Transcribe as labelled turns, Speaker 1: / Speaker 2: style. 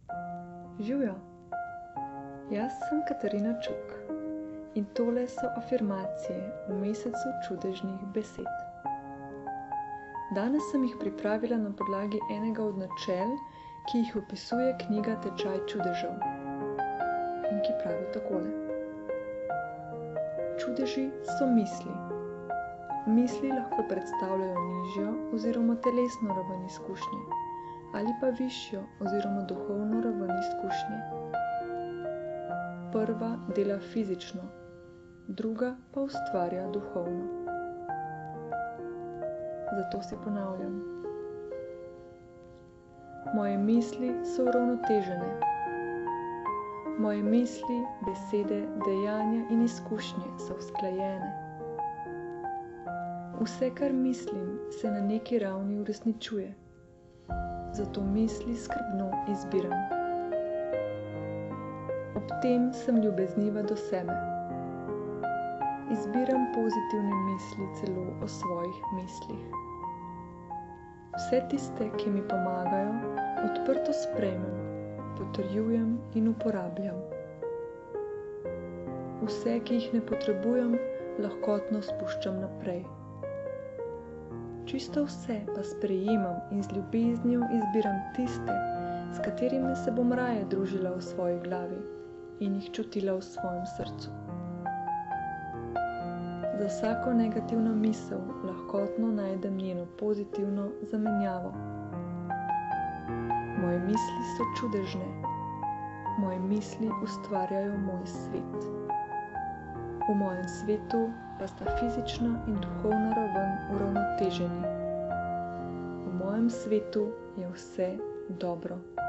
Speaker 1: Živjo! Jaz sem Katarina Čuk in tole so afirmacije v mesecu čudežnih besed. Danes sem jih pripravila na podlagi enega od načel, ki jih opisuje knjiga Tečaj čudežev in ki pravi takole. Čudeži so misli. Misli lahko predstavljajo nižjo oziroma telesno raven izkušnje ali pa višjo oziroma duhovno raven izkušnje. Prva dela fizično, druga pa ustvarja duhovno. Zato si ponavljam. Moje misli so uravnotežene. Moje misli, besede, dejanja in izkušnje so usklajene. Vse, kar mislim, se na neki ravni uresničuje. Zato misli skrbno izbiram. Ob tem sem ljubezniva do sebe. Izbiram pozitivne misli celo o svojih mislih. Vse tiste, ki mi pomagajo, odprto sprejmem, potrjujem in uporabljam. Vse, ki jih ne potrebujem, lahkotno spuščam naprej. Čisto vse pa sprejemam in z ljubeznijo izbiram tiste, s katerimi se bom raje družila v svoji glavi in jih čutila v svojem srcu. Za vsako negativno misel lahkotno najdem njeno pozitivno zamenjavo. Moje misli so čudežne. Moje misli ustvarjajo moj svet. V mojem svetu pa sta fizična in duhovna raven uravnoteženi. V mojem svetu je vse dobro.